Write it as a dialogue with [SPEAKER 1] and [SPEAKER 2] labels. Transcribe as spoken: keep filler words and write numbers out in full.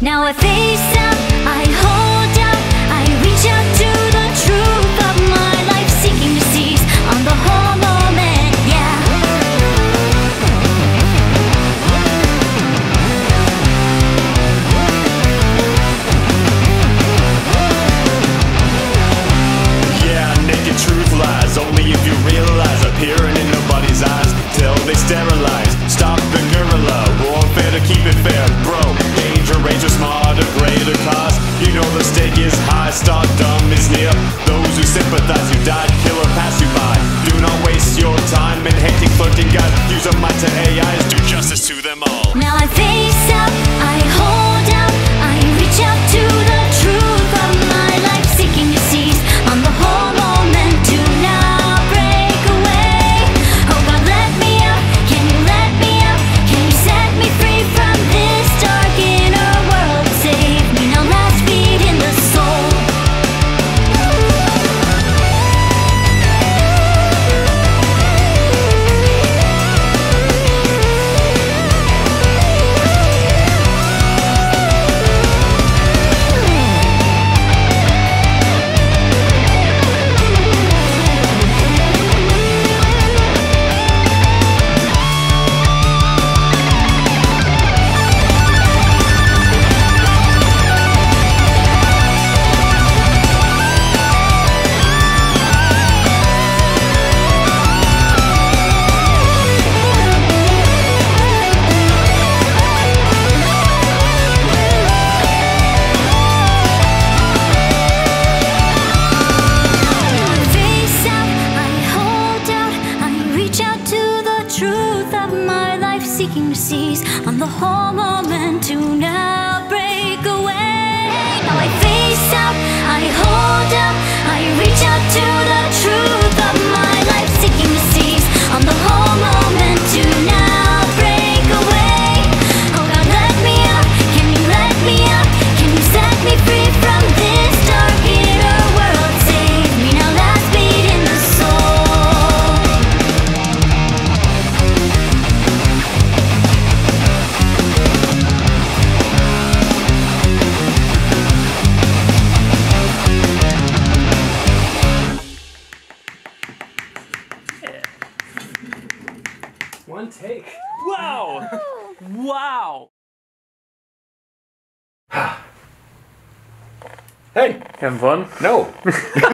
[SPEAKER 1] Now I face up, I hold out, I reach out to the truth of my life, seeking to seize on the whole moment, yeah.
[SPEAKER 2] Yeah, naked truth lies only if you realize, appearing in nobody's eyes till they sterilize. Stop the guerrilla warfare to keep it fair, bro. Danger, range, or smarter, greater cause. You know the stake is high, stardom is near. Those who sympathize, you died, kill or pass you by. Do not waste your time in hating, flirting guys. Use a mind to A Is, do justice to them all.
[SPEAKER 1] Now I face up, I hold out, I reach out to the truth of my life, seeking to seize on the whole moment, to now break away. Oh God, let me out, can you let me out? Can you set me free from this dark inner world? Save me now, last beat in the soul. Face out, I hold out, I reach out to the truth of my life, seeking to seize on the whole moment, to now break away. Now I face out, I hold out, I reach out to the truth of my life, seeking to seize on the whole moment, to now break away. Oh God, let me out, can you let me out? Can you set me free from this dark inner world? Save me now, last beat in the soul.
[SPEAKER 3] One take. Wow! Wow!
[SPEAKER 4] Hey,
[SPEAKER 3] Having fun?
[SPEAKER 4] no.